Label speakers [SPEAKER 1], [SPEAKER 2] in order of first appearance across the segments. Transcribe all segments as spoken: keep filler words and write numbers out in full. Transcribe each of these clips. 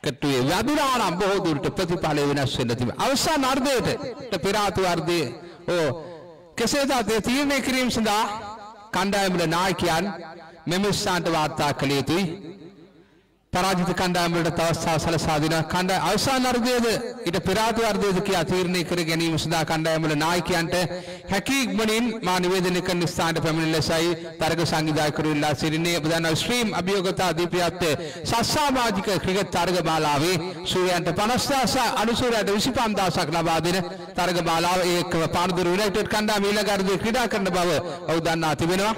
[SPEAKER 1] කට්ටුවේ වැදුනානම් බොහෝ දුරට ප්‍රතිඵල වෙනස් වෙන්න තිබෙනවා. අවසාන අර්ධයට පෙර ආතු අර්ධයේ ඕ කෙසේද ඒ තීරණය කිරීම සඳහා කණ්ඩායමේ නායකයන් මෙම ස්ථානට වාර්තා කළ යුතුයි. පරාජිත කණ්ඩායම වලට අවස්ථාව සලසා දෙන කණ්ඩායම අවසාන අර්ධයේද ඊට පෙර ආතු අර්ධයේද කියා තීරණය කර ගැනීම සඳහා කණ්ඩායම වල නායකයන්ට හැකි ඉක්මනින් මා නිවේදනය කරන ස්ථානට පැමිණෙන ලෙසයි තරග සංවිධායකවරු ඉල්ලා සිටින්නේ. ප්‍රධාන ස්ට්‍රීම් අභියෝගතා දීපියත් සස්සාමාජික ක්‍රිකට් තරග මාලාවේ සූර්යයන්ට පනස් දහසක් අනුසූරයට විසිපන්ස් දහසක් ලබා දෙන තරග මාලාව ඒක පානදුර යුනයිටඩ් කණ්ඩායම ඊළඟ අර්ධයේ ක්‍රීඩා කරන බව ඔහු දන්වා තිබෙනවා.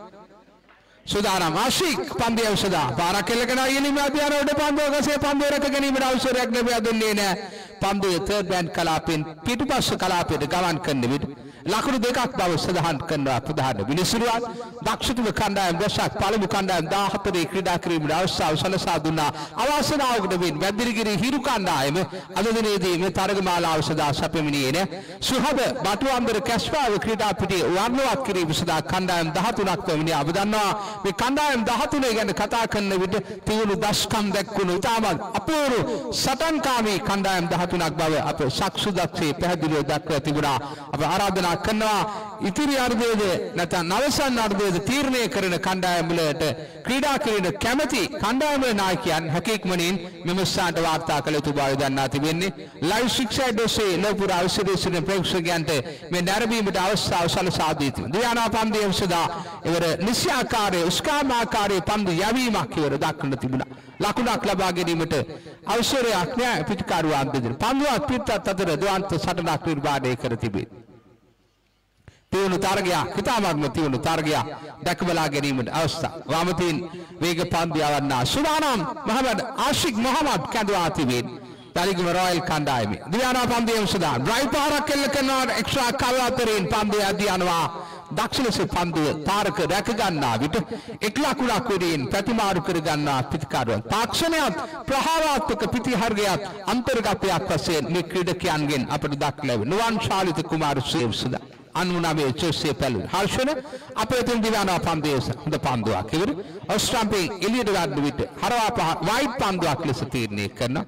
[SPEAKER 1] සුදානම් ආශික් පන්දු අවසදා පාරක් එල්ලගෙන යලිම අධ්‍යයන උඩ පන්දුව ගසේ පන්දුව රැක ගැනීමට අවසරයක් ලැබිය දුන්නේ නැහැ. පන්දුවේ තර්ඩ් බෑන්ඩ් කලාපෙන් පිටුපස්ස කලාපයට ගමන් කරන විට ලකුණු දෙකක් බව සඳහන් කරනවා ප්‍රධාන විනිසුරුවත්. දක්ෂිතම කණ්ඩායම දශක් පළමු කණ්ඩායම දාහතරේ ක්‍රීඩා කිරීමට අවස්ථාව සලසා දුන්නා. අවාසනාවකට වෙන් වැද්දිරිගිරි හිරු කණ්ඩායම අද දිනේදී මේ තරග මාලාව සඳහා සැපෙමිනියේ නේ. සුහද බටුවන්දර කැස්පාව ක්‍රීඩා පිටියේ වර්ණවත් කිරීම සඳහා කණ්ඩායම් දහතුනක් පැමිණියා. අප දන්නවා මේ කණ්ඩායම් දහතුන ගැන කතා කරන විට තියුණු දස්කම් දැක්වුණු ඉතාමත් අපූර්ව සටන්කාමී කණ්ඩායම් දහතුනක් බව අප සක්සුදක්ෂේ පැහැදිලිව දක්වා තිබුණා. අප ආරාධනා කරනවා ඉතිරි අර්ධයේද නැත්නම් අවසන් අර්ධයේද තීරණය කරන කණ්ඩායම් වලට ක්‍රීඩා කිරීම කැමැති කණ්ඩායම් වල නායකයන් හැකියක්මනින් මෙම ස්ථානට වාර්තා කළ යුතු බව දන්වා තිබෙන්නේ. ලයිව් ශික්ෂා දොසේ ලෝපුර අවසරයෙන් ප්‍රේක්ෂකයන්ට මේ නැරඹීමට අවස්ථාව සලසා දී තිබෙනවා. දියානා පන්දිය උසදා ඉවර නිශ්‍යාකාරයේ උස්කාමාකාරයේ පන්දු යැවීමක් ඉවර දක්වන්න තිබුණා. ලකුණක් ලබා ගැනීමට අවසරයක් නැහැ පිටකාරුවන් දෙදෙනා. පන්දුවක් පිටත් අතර ද්වන්ත සටනක් නිර්මාණය කර තිබේ. තියුණු තරගයක් හිතාමත්ම තියුණු තරගයක් දැකබලා ගැනීමට අවස්ථාව. වාමතීන් වේග පන්දු යවන්නා සුදානම් මොහමඩ් ආශික් මොහමඩ් කැඳවා තිබේ. තාලිගම රොයල් කණ්ඩායමේ දියානා පන්දුවේ සදා ඩ්‍රයිව් පාරක් එල්ල කරනවා. එක්ස්ට්‍රා කව අතරින් පන්දුව යදී යනවා. දක්ෂිණස පන්දුව තාරක රැක ගන්නා විට එක් ලකුණක් වෙනින් ප්‍රතිමාරු කර ගන්නා පිටිකාරුවන්. තාක්ෂණයත් ප්‍රහාරාත්මක පිටිහර්ගයත් අන්තර්ගතයක් වශයෙන් මේ ක්‍රීඩකයන්ගෙන් අපට දක්වලා ලැබෙනවා. නුවන් ශාලිත කුමාර සේවසදා අනුනාමයේ චොස්සේ පැලු හර්ෂණ අපේතුන් දිවානා පන්දුවේ හොඳ පන්දුවක් ඉවර ඔස්ට්‍රම්පේ එළියට ගන්න විට හරවා පහ වයිට් පන්දුවක් ලෙස තීරණය කරනවා.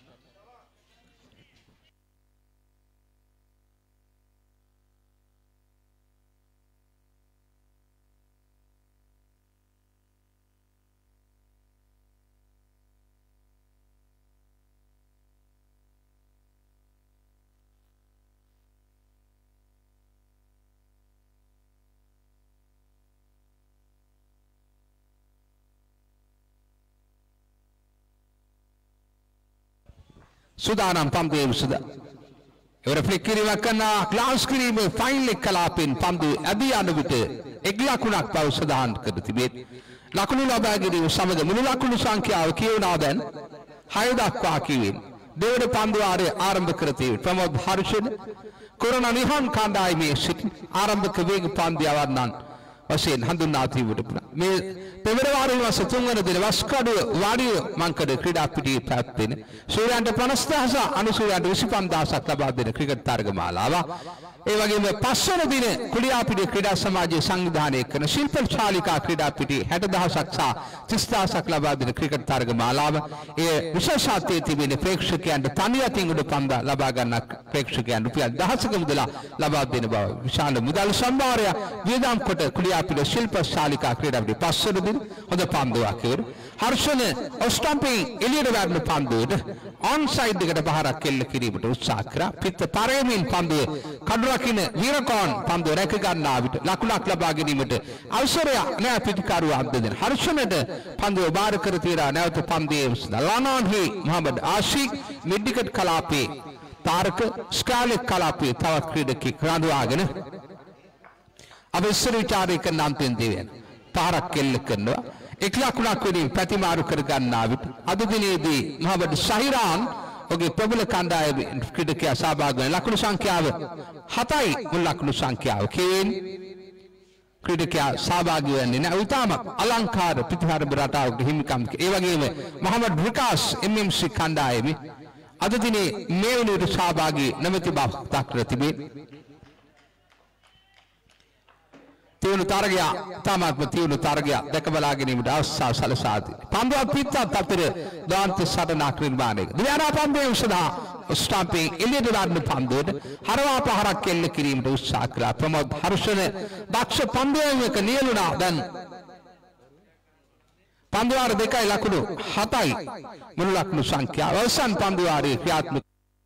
[SPEAKER 1] සුදානම් පන්දුවේ උසදා ඉවර ෆ්ලික් කිරීමක් කරනවා. ක්ලාස් කිරීමේ ෆයිනල් එක කලාපෙන් පන්දු ඇදී යන විට එක් ලකුණක් බව සඳහන් කර තිබේ. ලකුණු ලබා ගැනීම සමග මුළු ලකුණු සංඛ්‍යාව කියවනවා දැන් හය දක්වා කියවෙන. දෙවන පන්දු ආරය ආරම්භ කර තිබේ. ප්‍රමෝද් හර්ෂණ කොරෝනා නිහන් කණ්ඩායමේ සිට ආරම්භක වේග පන්දු යවන්නන් වශයෙන් හඳුන්වා තිබුණා. මේ පෙබරවාරි මාස තුන් වන දින වස්කඩුව වාඩිය මංකඩ ක්‍රීඩා පිටියේ පැවැත්වෙන සූර්යයන්ට පනස් දහසක් අනුසූර්යයන්ට විසිපන්ස් දහසක් ලබා දෙන ක්‍රිකට් තරග මාලාව. ඒ වගේම පස්වන දින කුලියාපිටිය ක්‍රීඩා සමාජයේ සංවිධානය කරන ශිල්ප ශාලිකා ක්‍රීඩා පිටියේ හැට දහසක් සහ තිස් දහසක් ලබා දෙන ක්‍රිකට් තරග මාලාව. ඒ විශේෂත්වයේ තිබෙන ප්‍රේක්ෂකයන්ට තනි අතින් උඩ පන්දා ලබා ගන්න ප්‍රේක්ෂකයන් රුපියල් දහසක මුදල ලබා දෙන බව විශාල මුදල් සම්භාරය වියදම් කොට කුලියාපිටිය ශිල්ප ශාලිකා ක්‍රීඩා පිටියේ පස්වන දින හොඳ පන්දුවක් ඉවර. හර්ෂණ ඔස්ටම්පේ එළියට වැටෙන පන්දුවට ඔන් සයිඩ් එකට පහරක් එල්ල කිරීමට උත්සාහ කරා. පිට පරයමින් පන්දුව කඩු රකින්න වීරකෝන් පන්දුව රැක ගන්නා විට ලකුණක් ලබා ගැනීමට අවසරයක් නැහැ පිටිකරුවා අද්ද දෙන. හර්ෂණට පන්දුව බාර කර තියලා නැවත පන්දුවේ ලනාන්හි මොහමඩ් ආශික් මිඩ්විකට් කලාපේ තාරක ස්කාලෙක් කලාපේ තවත් ක්‍රීඩකෙක් රඳවාගෙන අප ඉස්සර විචාරය කරන අන්තිම දේවයන් පාරක් එල්ල කරනවා. එක් ලකුණක් වෙනින් ප්‍රතිමාරු කර ගන්නා විට අද දිනේදී මොහමඩ් ශහිරාන් ඔහුගේ ප්‍රබල කණ්ඩායමේ ක්‍රීඩකයා සහභාගී වෙන ලකුණු සංඛ්‍යාව හතයි. මුල් ලකුණු සංඛ්‍යාව කෙවෙන් ක්‍රීඩකයා සහභාගී වෙන්නේ නැහැ. උතාම අලංකාර පිටිහරඹ රටාවකට හිමිකම්. ඒ වගේම මොහමඩ් විකාස් එම් එම් සී කණ්ඩායමේ අද දිනේ මේ වෙනුවට සහභාගී නැමැති බව දක්වලා තිබේ. තියුණු තරගයා තාමත්ම තියුණු තරගයා දැක බලා ගැනීමට අවස්ථාව සලසා දී. පන්දුවක් පිටත් අතර දාන්ත සටනක් නිර්මාණය. දිව්‍යානා පන්දුවේ උසදා ස්ටම්පින් එළියට දාන්න පන්දුවට හරවා පහරක් එල්ල කිරීමට උත්සාහ කළා. ප්‍රමෝද් හර්ෂණ දක්ෂ පන්දුවේක නියලුණා. දැන් පන්දුවාර දෙකයි ලකුණු හතයි මුළු ලකුණු සංඛ්‍යාව. අවසන් පන්දුවාරයේ ක්‍රියාත්මක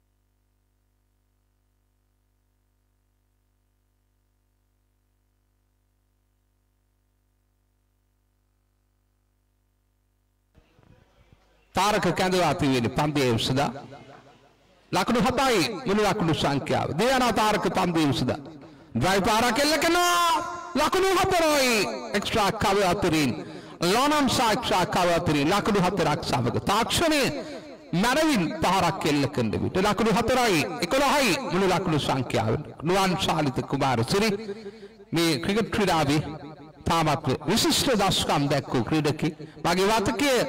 [SPEAKER 1] තාරක කැඳවා තිබෙන්නේ පන්දුවේ උසදා ලකුණු හතයි මුළු ලකුණු සංඛ්‍යාව. දිව්‍යානා තාරක පන්දුවේ උසදා ඩ්‍රයිව් පාරක් එල්ල කරනවා ලකුණු හතරයි එක්ස්ට්‍රා කවර් අතරින් ලෝනම් සාක්ෂා කවර් අතරින් ලකුණු හතරක් සමග තාක්ෂණයේ මැරවින් පහරක් එල්ල කරන විට ලකුණු හතරයි එකොළහයි මුළු ලකුණු සංඛ්‍යාව. නුවන් ශාලිත කුමාරසිරි මේ ක්‍රිකට් ක්‍රීඩාවේ තාමත් විශිෂ්ට දස්කම් දැක්වූ ක්‍රීඩකෙක්. මගේ වාතකයේ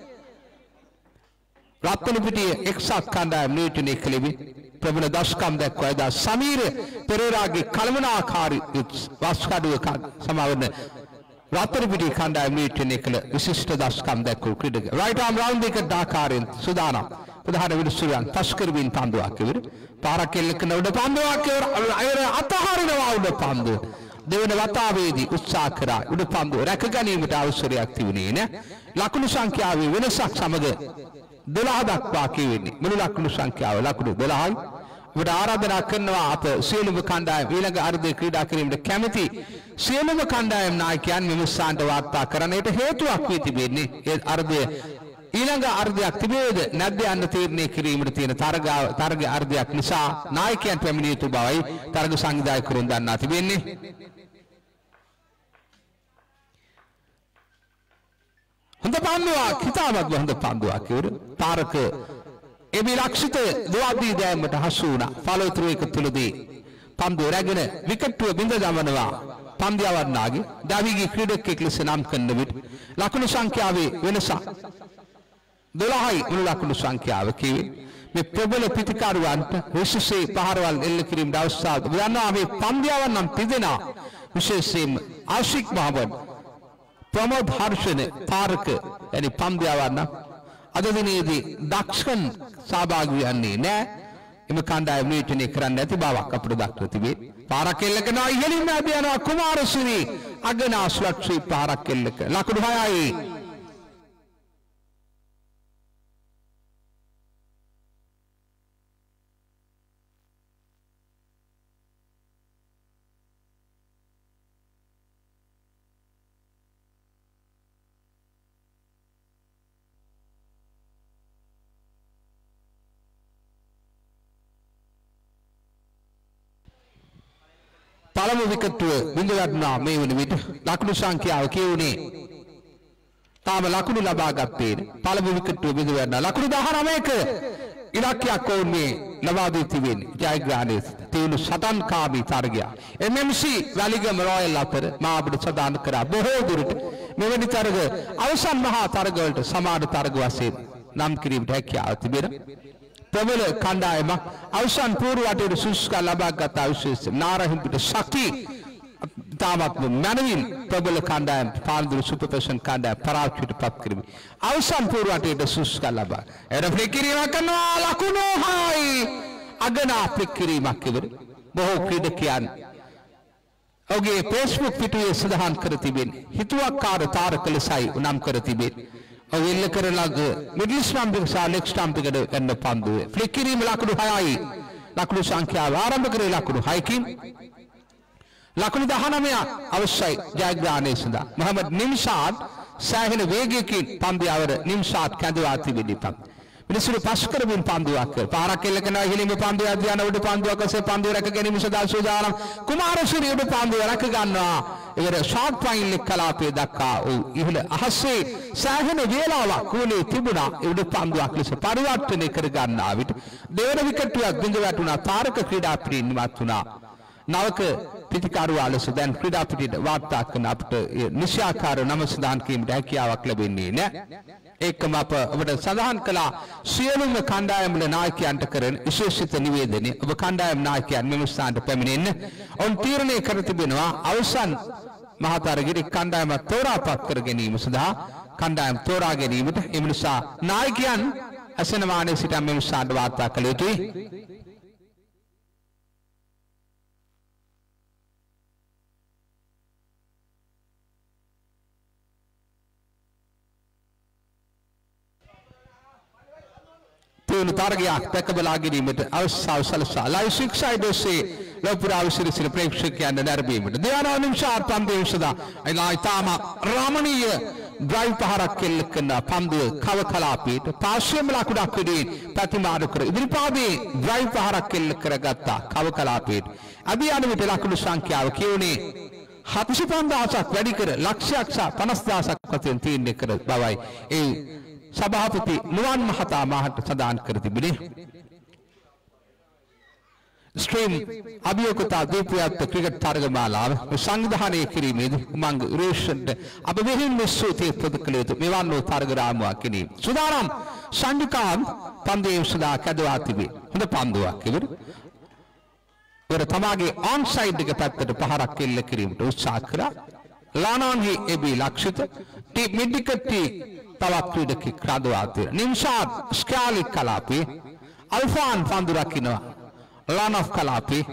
[SPEAKER 1] රත්නපිටිය එක්සත් කණ්ඩායම නියෝජනය කළේ ප්‍රබල දස්කම් දැක්වා එදා සමීර පෙරේරාගේ කළමනාකාරී වස්කඩුව සමාවන රත්නපිටිය කණ්ඩායම නියෝජනය කළ විශිෂ්ට දස්කම් දැක්වූ ක්‍රීඩක. රයිට් ආම් රවුන්ඩ් එකට ආකාරයෙන් සුදානම් ප්‍රධාන විනිසුරුවන් පස්කරමින් පන්දුවක් ඉවර. පාරක් එල්ල කරන උඩ පන්දුවක් ඉවර. අයර අතහරිනවා උඩ පන්දුව. දෙවන වතාවේදී උත්සාහ කරා උඩ පන්දුව රැක ගැනීමට අවසරයක් තිබුණේ නැහැ. ලකුණු සංඛ්‍යාවේ වෙනසක් සමග දොළහ දක්වා කියවෙන්නේ. මුළු ලකුණු සංඛ්‍යාව ලකුණු දොළහයි. ඔබට ආරාධනා කරනවා අප සියලුම කණ්ඩායම් ඊළඟ අර්ධයේ ක්‍රීඩා කිරීමට කැමැති සියලුම කණ්ඩායම් නායකයන් මෙම ස්ථානට වාර්තා කරන්නට හේතුවක් වී තිබෙන්නේ ඒ අර්ධය ඊළඟ අර්ධයක් තිබේද නැද්ද යන්න තීරණය කිරීමට තියෙන තරග තරග අර්ධයක් නිසා නායකයන් පැමිණිය යුතු බවයි තරග සංවිධායකවරුන් දන්වා තිබෙන්නේ. හොඳ පන්දුවක් හිතාමත්ම හොඳ පන්දුවක් ඉවර. තාරක එමි ලක්ෂිත දෙවදී දෑමට හසු වුණා. ෆලෝතුරු එක තුලදී පන්දුව රැගෙන විකට්ටුව බිඳ දමනවා. පන්දියවන්නාගේ ඩාවිගේ ක්‍රීඩකෙක් ලෙස නම් කරන විට ලකුණු සංඛ්‍යාවේ වෙනසක් දොළහයි මුළු ලකුණු සංඛ්‍යාව කිව්වේ. මේ ප්‍රබල පිටිකාරුවන්ට විශේෂී පහරවල් එල්ල කිරීමට අවස්ථාව දන්නවා. මේ පන්දියවන් නම් තිදෙනා විශේෂයෙන්ම ආශික් මහබන් ප්‍රමෝද් හර්ෂණ තාරක යනි පන්දියවන් අද දිනේදී දක්ෂකන් සහභාගී වන්නේ නැහැ. එම කණ්ඩායම නියෝජනය කරන්න නැති බවක් අපිට දක්ව තිබේ. පාරක් එල්ල කරනවා ඉහළින් ආද යනවා කුමාරසිරි අගනා ස්ලොට්සි පාරක් එල්ල කර ලකුණු හයයි. පළමු විකට්ටුව බිඳ වටනා මේ වන විට ලකුණු සංඛ්‍යාව කියුනේ තාම ලකුණු ලබා ගත්තේ පළමු විකට්ටුව බිඳ වටනා ලකුණු දහනවයක ඉලක්කයක් වුන් මේ ලබා දී තිබෙන්නේ ජයග්‍රහණය තියුණු සටන්කාමී තරගය එම් එම් සී වැලිගම රොයල් අතර මා අපිට සදාන් කරා බොහෝ දුරට මෙවැනි තරග අවසන් මහා තරග වලට සමාන තරග වශයෙන් නම් කිරීමට හැකියාව තිබෙනවා. ප්‍රබල කණ්ඩායමක් අවසන් පූර්ව වටේට සුසුකා ලබාගත් විශේෂ නාරහිම්පිට ශක්ති තාමත්ම මනවින් ප්‍රබල කණ්ඩායම් පාන්දුරු සුපර්පෙෂන් කණ්ඩායම් පරාජයට පත් කිරීම අවසන් පූර්ව වටේට සුසුකා ලබා එර ෆ්ලික් කිරීමක් කරනවා ලකුණු හයි අගනා ෆ්ලික් කිරීමක් ඉවර. බොහෝ ක්‍රීඩකයන් ඔහුගේ Facebook පිටුවේ සඳහන් කර තිබෙන්නේ හිතුවක්කාර තාරක ලෙසයි නම් කර තිබෙන්නේ. ඔහු එල්ල කරලග මිඩල් ස්ටම්ප් එක සහ ලෙග් ස්ටම්ප් එකට ගන්න පන්දුවේ ෆ්ලික් කිරීම ලකුණු හයයි. ලකුණු සංඛ්‍යාව ආරම්භ කරේ ලකුණු හයකින් ලකුණු දහනවයක් අවශ්‍යයි ජයග්‍රහණය සඳහා. මොහමඩ් නිම්ෂාඩ් සෑහෙන වේගයකින් පන්දියවර නිම්ෂාඩ් කැඳවා තිබෙන්නේ පන්දු. මිනිසුරු පස් කරමින් පන්දුවක් කර පාරක් එල්ල කරනවා ඉහළින්ම පන්දුව අධ්‍යයන උඩ පන්දුවක් අස්සේ පන්දුව රැක ගැනීම සඳහා සූදානම්. කුමාරසිරි උඩ පන්දුව රැක ගන්නවා. ඉවර ෂාට් පයින් එක් කලාපයේ දක්වා ඔහු ඉහළ අහසේ සෑහෙන වේලාවක් කුලේ තිබුණා. උඩ පන්දුවක් ලෙස පරිවර්තනය කර ගන්නා විට දෙවන විකට්ටුවක් බිඳ වැටුණා. තාරක ක්‍රීඩා පිටින් ඉවත් වුණා. නවක පිටිකරුවා ලෙස දැන් ක්‍රීඩා පිටියට වාර්තා කරන අපට නිශ්චයාකාර නම සඳහන් කිරීමට හැකියාවක් ලැබෙන්නේ නැහැ. ඒකම අප ඔබට සඳහන් කළා සියලුම කණ්ඩායම් වල නායකයන්ට කරන විශේෂිත නිවේදනය ඔබ කණ්ඩායම් නායකයන් මෙම ස්ථානට පැමිණෙන්න ඔවුන් තීරණය කර තිබෙනවා අවසන් මහතරගිරි කණ්ඩායම තෝරාපත් කර ගැනීම සඳහා කණ්ඩායම තෝරා ගැනීමට එම නිසා නායකයන් අසනමානයේ සිට මෙම සාඩ වාර්තා කළ යුතුයි. තේනු තරගයක් දැක බලා ගැනීමට අවස්ථාව සලසා ලයිව් ශික්ෂායි දොස්සේ ලොපුරා විසිරසිර ප්‍රේක්ෂකයන් නැරඹීමට දෙවන නිමිෂාත් පන්දුවේ සදා අයිලා තාම රමණීය ඩ්‍රයිව් පහරක් කෙල්ල කරන පන්දුව කව කලාපීට පාර්ශ්වයෙන් ලකුණක් වෙදී ප්‍රතිමාන කර ඉදිරිපාදේ ඩ්‍රයිව් පහරක් කෙල්ල කරගත්තා කව කලාපීට අභියානවිට ලකුණු සංඛ්‍යාව කියුනේ හතලිස් පන්දාසක් වැඩි කර ලක්ෂයක් සහ පනස් දාසක් වශයෙන් තීරණය කර බවයි ඒ සභාපති නුවන් මහතා මාහට සඳහන් කර තිබුණේ. ස්ට්‍රීම් අභියෝගතා දීප්තියත් ක්‍රිකට් තරගමාලාව සංවිධානය කිරීමේදී උමංග රේෂන්ට අප මෙහින් ස්තුතිය ප්‍රද කළ යුතු මෙවන් වූ තරග රාමුවක් කිනීම. සුදානම් සංජුකාන්ත් පන්දුවේ සදා කැදවා තිබේ. හොඳ පන්දුවක් ඉවර. ඉවර තමාගේ ඔන් සයිඩ් එක පැත්තට පහරක් එල්ල කිරීමට උත්සාහ කළා. ලානාන්හි එබී ලක්ෂිත ටී මිඩ්විකට්ටි තවත් ක්‍රීඩකෙක් රඳවා තියෙනවා. නිම්ෂාද් ස්කාලික් කලාපේ අල්ෆාන් පන්දු රකින්නවා. ලානොෆ් කලාපේ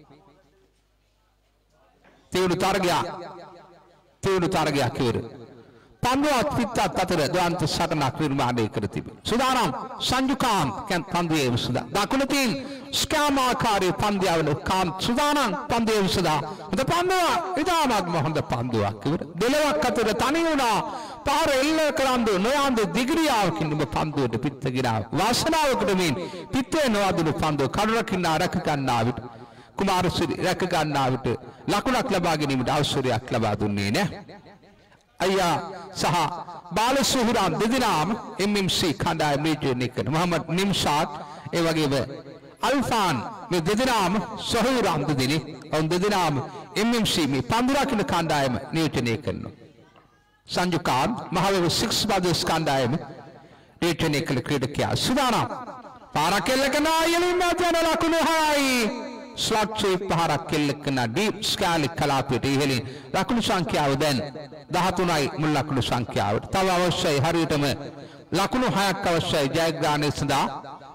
[SPEAKER 1] තේරුණු තරගයක් තේරුණු තරගයක් ඉවර. පන්දුවත් පිටත් අතර ද්වන්ත සටනක් නිර්මාණය කර තිබේ. සුදානම් සංජුකාන්ත් කැන් පන්දුවේ විසදා. දකුණකින් ස්කෑම් ආකාරයේ පන්දියවල කාන්ත් සුදානම් පන්දුවේ විසදා. හොඳ පන්දුව ඉතාමත්ම හොඳ පන්දුවක් ඉවර. දෙලොවක් අතර තනි වුණා. පාර එල්ල කරන්දු නොයන්දු දිගිරියාවකින් ඔබ පන්දුවට පිට ගිරාව. වාසනාවකට මෙන් පිටේ නොවදුණු පන්දුව කඩරකින්න රැක ගන්නා විට කුමාරසිරි රැක ගන්නා විට ලකුණක් ලබා ගැනීමට අවසරයක් ලබා දුන්නේ නැහැ. අයියා සහ බාලසුහුරාන් දෙදෙනාම එම් එම් සී කණ්ඩායම නියෝජනය කරන මොහමඩ් නිම්ෂාද් ඒ වගේම අල්ෆාන් මේ දෙදෙනාම සොහුරාන් දෙදෙනෙක් ඔවුන් දෙදෙනාම එම් එම් සී මේ පන්දු රකින්න කණ්ඩායම නියෝජනය කරනවා. සංජුකාන්ත් මහවැව සික්ස් බදස් කණ්ඩායම නියෝජනය කළ ක්‍රීඩකයා සුදානම් පාරක් එල්ල කරන යලින් යන ලකුණු හයයි ස්ලොට් ෂේප් පහරක් එල්ල කරන ඩීප් ස්කාලික් කලාපයට ඉහළින් ලකුණු සංඛ්‍යාව දැන් දහතුනයි මුල් ලකුණු සංඛ්‍යාවට. තව අවශ්‍යයි හරියටම ලකුණු හයක් අවශ්‍යයි ජයග්‍රහණය සඳහා.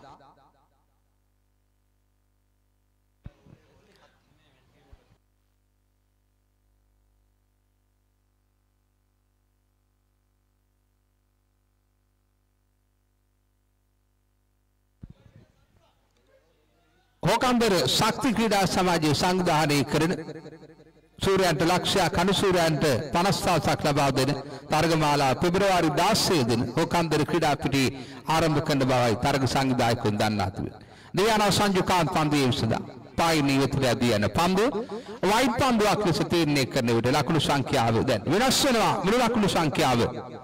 [SPEAKER 1] හෝකම්බර ශක්ති ක්‍රීඩා සමාජයේ සංවිධානය කරන සූර්යයන්ට ලක්ෂයක් අනු සූර්යයන්ට පනස් දහසක් ලබා දෙන තරගමාලා පෙබරවාරි දාසය දින හෝකම්බර ක්‍රීඩා පිටියේ ආරම්භ කරන බවයි තරග සංවිධායකයන් දන්වා තිබෙනවා. දෙවියනා සංජුකාන්ත් පන්දුවේ විසදා පායින් ඉවතට ඇදී යන පන්දුව වයිට් පන්දුවක් ලෙස තීරණය කරන විට ලකුණු සංඛ්‍යාව දැන් වෙනස් වෙනවා. මුළු ලකුණු සංඛ්‍යාව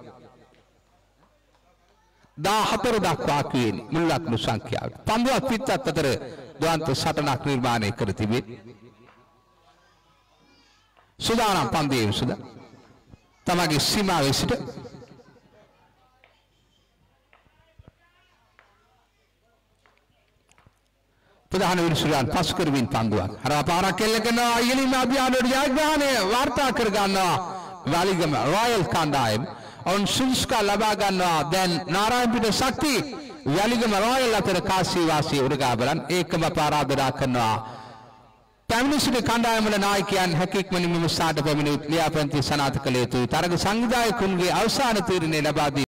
[SPEAKER 1] දාහතර දක්වා කියන්නේ මුළු ලකුණු සංඛ්‍යාව. පන්දුවක් පිටත් අතර ද්වන්ත සටනක් නිර්මාණය කර තිබේ. සුදානම් පන්දුවේ විසදා තමගේ සීමාවේ සිට ප්‍රධාන විනිසුරන් පසු කරමින් පන්දුවක් හරහා පාරක් එල්ල කරනවා. ඉහළින් අභියානයට ජයග්‍රහණය වාර්තා කර ගන්නවා වැලිගම රොයල් කණ්ඩායම. ඔවුන් සුදුසුකම් ලබා ගන්නවා. දැන් නාරායන්පිට ශක්ති වැලිගම රොයල් අතර කාසී වාසී උරගා බලන් ඒකම ආරාධනා කරනවා. පැමිණිසිට කණ්ඩායම වල නායකයන් හැකියක්ම නිමම සාඩ පැමිණි ලියාපදිංචි සනාථ කළ යුතුයි. තරග සංවිධායකුන්ගේ අවසාන තීරණය ලබා දී